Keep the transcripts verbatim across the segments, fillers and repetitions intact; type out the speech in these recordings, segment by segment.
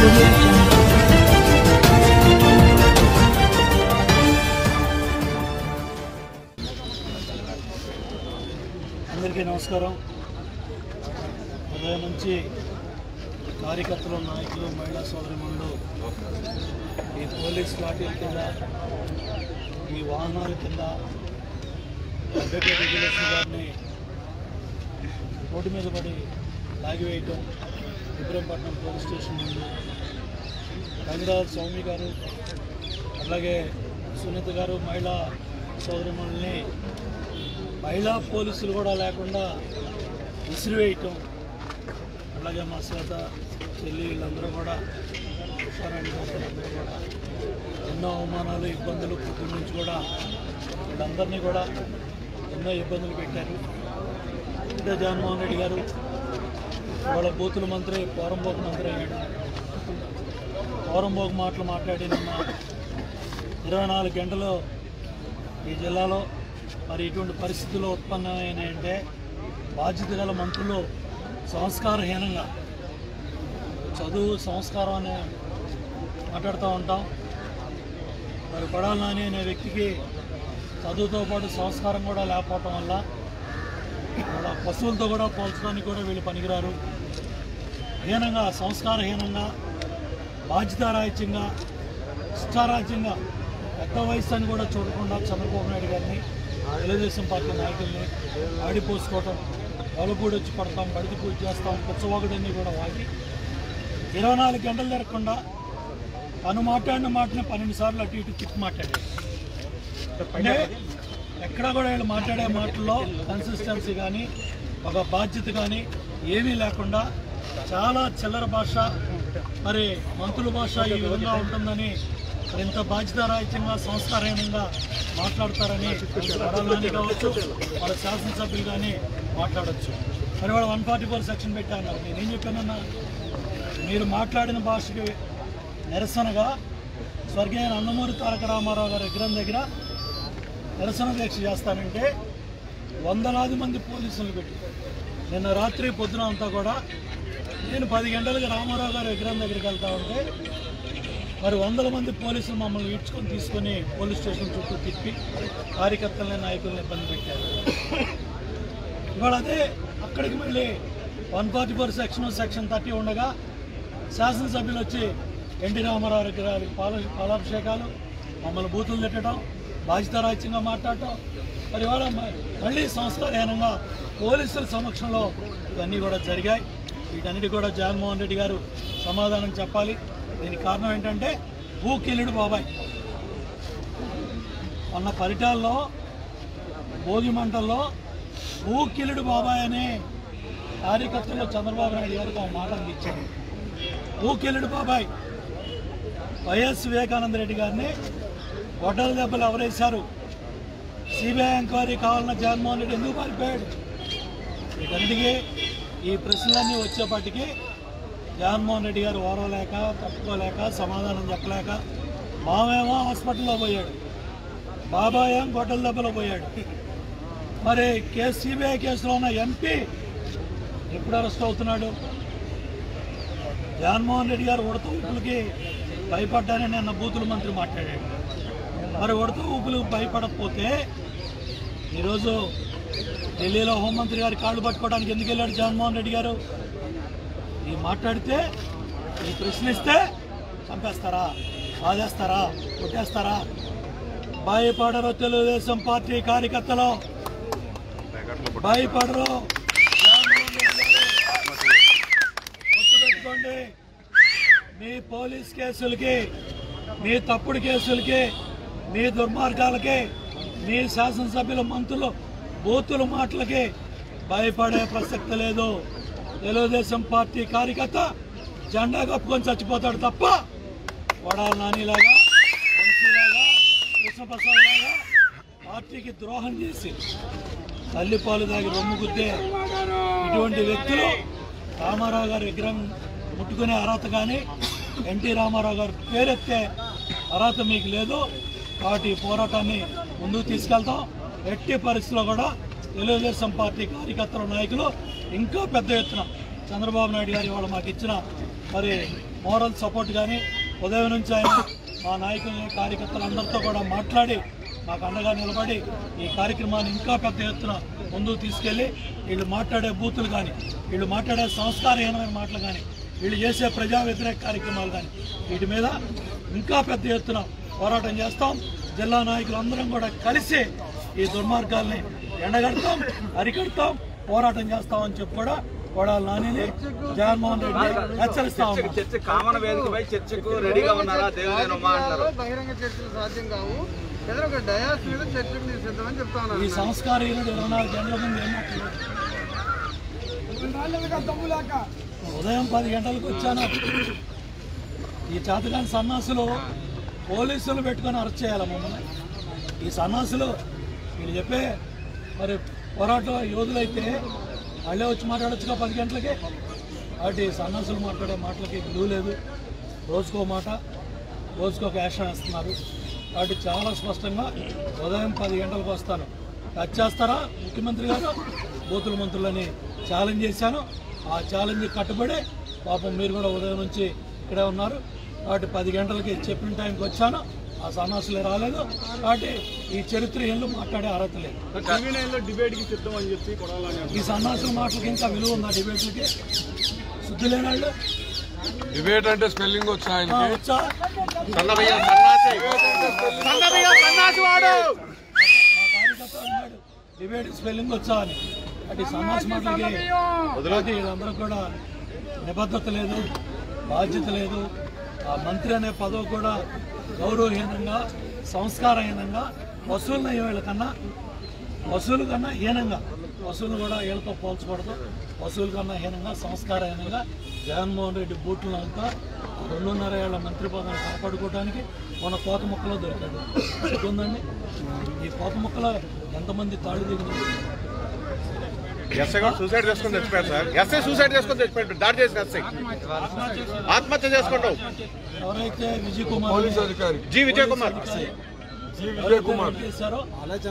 అందరికీ నమస్కారం. ఉదయం నుంచి కార్యకర్తలు, నాయకులు, మహిళా సోదరిమణులు ఈ పోలీస్ లాఠీల కింద, ఈ వాహనాల కింద అడ్వకేట్ రెగ్యులేషన్ గారిని రోడ్డు మీద పడి లాగివేయటం, ఇబ్రహీంపట్నం పోలీస్ స్టేషన్ ముందు రంగరాజ్ స్వామి గారు, అలాగే సునీత గారు, మహిళా సోదరిమణుల్ని మహిళా పోలీసులు కూడా లేకుండా విసిరివేయటం, అలాగే మా శ్వేత చెల్లి వీళ్ళందరూ కూడా, ఉషారాణి గారు కూడా ఎన్నో అవమానాలు, ఇబ్బందులు పొద్దున్న నుంచి కూడా వీళ్ళందరినీ కూడా ఎన్నో ఇబ్బందులు పెట్టారు. అంటే జగన్మోహన్ రెడ్డి గారు వాళ్ళ బూతుల మంత్రి, పోరంబోకు మంత్రి అయ్యాడు. పోరంబోకు మాటలు మాట్లాడి నిన్న ఇరవై నాలుగు గంటలు ఈ జిల్లాలో మరి ఇటువంటి పరిస్థితులు ఉత్పన్నమైనాయంటే బాధ్యత గల మంత్రులు సంస్కారహీనంగా, చదువు సంస్కారం అనే మాట్లాడుతూ ఉంటాం. మరి కొడాలి నాని అనే వ్యక్తికి చదువుతో పాటు సంస్కారం కూడా లేకపోవటం వల్ల వాళ్ళ పశువులతో కూడా పోల్చడానికి కూడా వీళ్ళు పనికిరారు. హీనంగా, సంస్కారహీనంగా, బాధ్యతారాహిత్యంగా, ఇష్టారాజ్యంగా, పెద్ద వయసు అని కూడా చూడకుండా చంద్రబాబు నాయుడు గారిని, తెలుగుదేశం పార్టీ నాయకుల్ని ఆడిపోసుకోవటం, వలపూడి వచ్చి పడతాం, బడికి పూజ చేస్తాం, పుచ్చవాగుడన్నీ కూడా వాగి ఇరవై నాలుగు గంటలు జరగకుండా తను మాట్లాడిన మాటని పన్నెండు సార్లు అటు ఇటు తిప్పి మాట్లాడాడు. అంటే ఎక్కడా కూడా వీళ్ళు మాట్లాడే మాటల్లో కన్సిస్టెన్సీ కానీ, ఒక బాధ్యత కానీ ఏమీ లేకుండా చాలా చిల్లర భాష, మరి మంత్రుల భాష ఈ విధంగా ఉంటుందని, ఇంత బాధ్యతారాహిత్యంగా, సంస్కారహీనంగా మాట్లాడతారని కొడాలి కావచ్చు, వాళ్ళ శాసనసభ్యులు కానీ మాట్లాడచ్చు. మరి వాళ్ళు వన్ ఫార్టీ ఫోర్ సెక్షన్ పెట్టాను. నేనేం చెప్పానన్నా, మీరు మాట్లాడిన భాషకి నిరసనగా స్వర్గీయ నందమూరి తారక రామారావు గారి విగ్రహం దగ్గర నిరసన దీక్ష చేస్తానంటే వందలాది మంది పోలీసులు పెట్టి నిన్న రాత్రి పొద్దున అంతా కూడా నేను పది గంటలకు రామారావు గారి విగ్రహం దగ్గరికి వెళ్తా ఉంటే మరి వందల మంది పోలీసులు మమ్మల్ని ఈడ్చుకొని తీసుకొని పోలీస్ స్టేషన్ చుట్టూ తిప్పి కార్యకర్తలని, నాయకుల్ని ఇబ్బంది పెట్టారు. ఇవాళ అదే అక్కడికి మళ్ళీ one forty four section section thirty ఉండగా శాసనసభ్యులు వచ్చి ఎన్టీ రామారావు విగ్రహాలకు పాల పాలాభిషేకాలు, మమ్మల్ని బూతులు తిట్టడం, బాధ్యతారాహిత్యంగా మాట్లాడటం, మరి ఇవాళ మళ్ళీ సంస్కారహీనంగా పోలీసుల సమక్షంలో ఇవన్నీ కూడా జరిగాయి. వీటన్నిటి కూడా జగన్మోహన్ రెడ్డి గారు సమాధానం చెప్పాలి. దీనికి కారణం ఏంటంటే భూకిల్లుడు బాబాయ్. మొన్న పరిటాల్లో భోగి మంటల్లో భూకిల్లుడు బాబాయ్ అనే కార్యకర్తలు చంద్రబాబు నాయుడు గారికి ఒక మాట అందించాడు. భూకిల్లుడు బాబాయ్ వైఎస్ వివేకానంద రెడ్డి గారిని గొడ్డల దెబ్బలు ఎవరేశారు, సిబిఐ ఎంక్వైరీ కావాలన్న జగన్మోహన్ రెడ్డి ఎందుకు పారిపోయాడు? వీటన్నిటికీ ఈ ప్రశ్నలన్నీ వచ్చేపాటికి జగన్మోహన్ రెడ్డి గారు ఓరవలేక, తట్టుకోలేక, సమాధానం చెప్పలేక మామేమో హాస్పిటల్లో పోయాడు, బాబాయ్ ఏం గొడ్డల దెబ్బలో పోయాడు. మరి కేసు సిబిఐ కేసులో ఉన్న ఎంపీ ఎప్పుడు అరెస్ట్ అవుతున్నాడు? జగన్మోహన్ రెడ్డి గారు ఉడత ఊపులకి భయపడ్డానని నిన్న బూతుల మంత్రి మాట్లాడాడు. మరి ఉడత ఊపులకు భయపడకపోతే ఈరోజు ఢిల్లీలో హోంమంత్రి గారి కాళ్ళు పట్టుకోవడానికి ఎందుకు వెళ్ళాడు జగన్మోహన్ రెడ్డి గారు? ఈ మాట్లాడితే, ఈ ప్రశ్నిస్తే చంపేస్తారా, బాధేస్తారా, కొట్టేస్తారా? భయపడరు తెలుగుదేశం పార్టీ కార్యకర్తలు, భయపడరు. గుర్తుపెట్టుకోండి, మీ పోలీస్ కేసులకి, మీ తప్పుడు కేసులకి, మీ దుర్మార్గాలకి, మీ శాసనసభ్యుల మంత్రులు బూతుల మాటలకి భయపడే ప్రసక్తి లేదు. తెలుగుదేశం పార్టీ కార్యకర్త జెండా కప్పుకొని చచ్చిపోతాడు తప్ప కొడాలి నానిలాగా, వంశీలాగా, కృష్ణప్రసాద్ లాగా పార్టీకి ద్రోహం చేసి తల్లిపాలు దాగి రొమ్ము గుద్దే ఇటువంటి వ్యక్తులు రామారావు గారి విగ్రహం ముట్టుకునే అర్హత కానీ, ఎన్టీ రామారావు గారు పేరెత్తే అర్హత మీకు లేదు. కాబట్టి పోరాటాన్ని ముందుకు తీసుకెళ్తాం. ఎట్టి పరిస్థితుల్లో కూడా తెలుగుదేశం పార్టీ కార్యకర్తల, నాయకులు ఇంకా పెద్ద ఎత్తున చంద్రబాబు నాయుడు గారు ఇవాళ మాకు ఇచ్చిన మరి మోరల్ సపోర్ట్ కానీ ఉదయం నుంచి ఆయన మా నాయకులు కార్యకర్తలందరితో కూడా మాట్లాడి మాకు అండగా నిలబడి ఈ కార్యక్రమాన్ని ఇంకా పెద్ద ఎత్తున ముందుకు తీసుకెళ్ళి వీళ్ళు మాట్లాడే బూతులు కానీ వీళ్ళు మాట్లాడే సంస్కారహీనమైన మాటలు కానీ వీళ్ళు చేసే ప్రజా వ్యతిరేక కార్యక్రమాలు కానీ వీటి మీద ఇంకా పెద్ద ఎత్తున పోరాటం చేస్తాం. జిల్లా నాయకులు అందరం కూడా కలిసి ఈ దుర్మార్గాల్ని ఎండగడతాం, అరికడతాం, పోరాటం చేస్తామని చెప్పి కూడా కొడాలి నానిని జగన్మోహన్ రెడ్డి హెచ్చరిస్తా ఉన్నాం. ఈ సంస్కారీయుడు ఇరవై నాలుగు గంటల ముందు ఏమంటున్నారు? ఉదయం పది గంటలకు వచ్చాను. ఈ చేతకాని సన్నాసులు పోలీసులు పెట్టుకొని అరెస్ట్ చేయాలి మమ్మల్ని. ఈ సన్నాసులు వీళ్ళు చెప్పే మరి పోరాట యోధులైతే వాళ్ళే వచ్చి మాట్లాడొచ్చుగా పది గంటలకే. కాబట్టి సన్నాసులు మాట్లాడే మాటలకి విలువ లేదు. రోజుకో మాట, రోజుకో ఒక యాక్షన్ వేస్తున్నారు. కాబట్టి చాలా స్పష్టంగా ఉదయం పది గంటలకు వస్తాను. టచ్ చేస్తారా ముఖ్యమంత్రి గారు, బూతుల మంత్రులని ఛాలెంజ్ చేశాను. ఆ ఛాలెంజ్ కట్టుబడి పాపం మీరు కూడా ఉదయం నుంచి ఇక్కడే ఉన్నారు. కాబట్టి పది గంటలకి చెప్పిన టైంకి వచ్చాను. ఆ సన్నాసులే రాలేదు. కాబట్టి ఈ చరిత్ర ఏళ్ళు మాట్లాడే అర్హత లేదు. ఈ సన్నాసుల మాటలకి ఇంకా విలువ ఉందా? డిబేట్లకి శుద్ధి లేని వాళ్ళు డిబేట్ అంటే స్పెల్లింగ్ వచ్చా వచ్చా డిబేట్ స్పెల్లింగ్ వచ్చా అని. అంటే సన్నాస మాటలకి వీళ్ళందరూ కూడా నిబద్ధత లేదు, బాధ్యత లేదు. ఆ మంత్రి అనే పదవి కూడా గౌరవహీనంగా, సంస్కారహీనంగా, వసూలు వీళ్ళకన్నా వసూలు కన్నా హీనంగా, వసూలు కూడా వీళ్ళతో పోల్చకూడదు. వసూలు కన్నా హీనంగా, సంస్కారహీనంగా జగన్మోహన్ రెడ్డి బూట్లను అంతా రెండున్నర ఏళ్ల మంత్రి పదవిని కాపాడుకోవడానికి మన కోత మొక్కలో దొరికాడు. ఉందండి. ఈ కోత మొక్కలో ఎంతమంది తాళి దిగినారు? ఎస్ఐ కూడా సూసైడ్ చేసుకుని తెచ్చిపోయారు సార్. ఎస్ఐ సూసైడ్ చేసుకుని తెచ్చిపోయాడు. దాడి చేసిన ఎస్ఐ ఆత్మహత్య చేసుకుంటావు. ఎవరైతే విజయ్ కుమార్ పోలీస్ అధికారి జీ విజయ్ కుమార్ విజయ్ కుమార్ చేశారో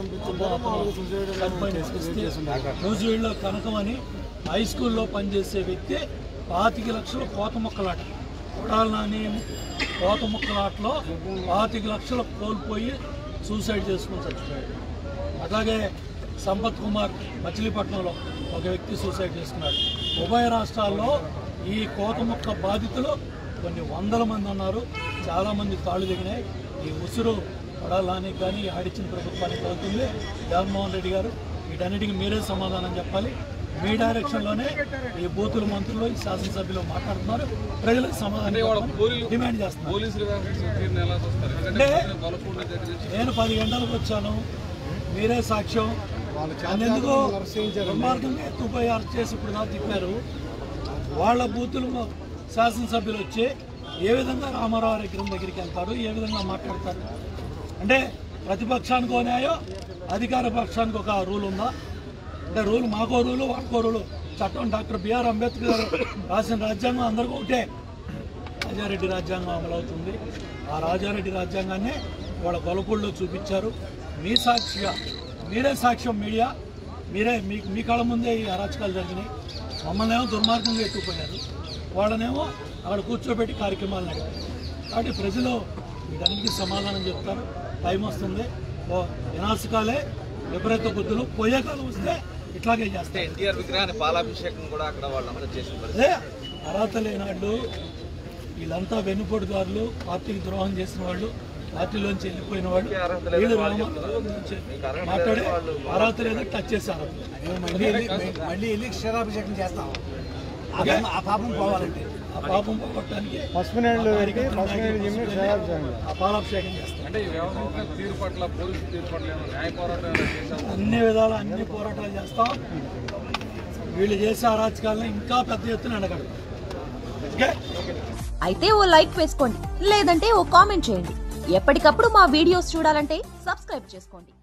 రోజుల్లో కనకం అని హై స్కూల్లో పనిచేసే వ్యక్తి పాతిక లక్షలు కోత మొక్కలాట, కొడాలి నాని కోత మొక్కలాటలో పాతిక లక్షలు కోల్పోయి సూసైడ్ చేసుకుని చచ్చిపోయాడు. అట్లాగే సంపత్ కుమార్ మచిలీపట్నంలో ఒక వ్యక్తి సూసైడ్ చేసుకున్నాడు. ఉభయ రాష్ట్రాల్లో ఈ కోత మొక్క బాధితులు కొన్ని వందల మంది ఉన్నారు. చాలామంది తాళ్ళు దిగినాయి. ఈ ఉసురు కొడాలి నానికి కానీ ఆడిచ్చిన ప్రభుత్వానికి అవుతుంది. జగన్మోహన్ రెడ్డి గారు వీటన్నిటికీ మీరే సమాధానం చెప్పాలి. మీ డైరెక్షన్లోనే ఈ బూతుల మంత్రులు, ఈ శాసనసభ్యులు మాట్లాడుతున్నారు. ప్రజలకు సమాధానం డిమాండ్ చేస్తున్నారు. అంటే నేను పది గంటలకు వచ్చాను, మీరే సాక్ష్యం. ఎందుకు దుర్మార్గంగా ఎత్తుపోయి అరెస్ట్ చేసి ఇప్పుడు నాకు తిప్పారు. వాళ్ళ బూతులు శాసనసభ్యులు వచ్చి ఏ విధంగా రామారావు విగ్రహం దగ్గరికి వెళ్తారు, ఏ విధంగా మాట్లాడతారు? అంటే ప్రతిపక్షానికో న్యాయం, అధికార పక్షానికి ఒక రూల్ ఉందా? అంటే రూల్ మాకో రూలు, వాటికో రూలు. చట్టం డాక్టర్ బిఆర్ అంబేద్కర్ గారు రాసిన రాజ్యాంగం అందరికీ ఒకటే. రాజారెడ్డి రాజ్యాంగం అమలవుతుంది. ఆ రాజారెడ్డి రాజ్యాంగాన్ని వాళ్ళ గొలకుల్లో చూపించారు. మీ సాక్షిగా మీరే సాక్ష్యం, మీడియా మీరే మీ మీ కళ్ళ ముందే ఈ అరాచకాలు జరిగినాయి. మమ్మల్ని ఏమో దుర్మార్గంగా ఎత్తుకుపోయారు, వాళ్ళనేమో అక్కడ కూర్చోబెట్టి కార్యక్రమాలు నడిపారు. కాబట్టి ప్రజలు వీటన్నిటికీ సమాధానం చెప్తారు. టైం వస్తుంది. ఓ వినాశకాలే విపరీత బుద్ధులు పోయే కాలం వస్తే ఇట్లాగే చేస్తాయి. ఎన్టీఆర్ విగ్రహాన్ని పాలాభిషేకం కూడా అక్కడ వాళ్ళందరూ చేసిన అదే అర్హత లేనాళ్ళు, వీళ్ళంతా వెన్నుపోటుదారులు, పార్టీకి ద్రోహం చేసిన వాళ్ళు, పార్టీలోంచి వెళ్ళిపోయిన వాళ్ళు, వీళ్ళు మాట్లాడే అర్హత లేదు, టచ్ చేసే అర్హత మళ్ళీ వెళ్ళి క్షీరాభిషేకం చేస్తాం. ఆ పాపం పోవాలంటే ఆ పాపం పోగొట్టడానికి ఆ పాలాభిషేకం చేస్తాం. అన్ని విధాలు అన్ని పోరాటాలు చేస్తాం. వీళ్ళు చేసే అరాచకాలను ఇంకా పెద్ద ఎత్తున అడగడం. అయితే ఓ లైక్ వేసుకోండి, లేదంటే ఓ కామెంట్ చేయండి. ఎప్పటికప్పుడు మా వీడియోస్ చూడాలంటే సబ్స్క్రైబ్ చేసుకోండి.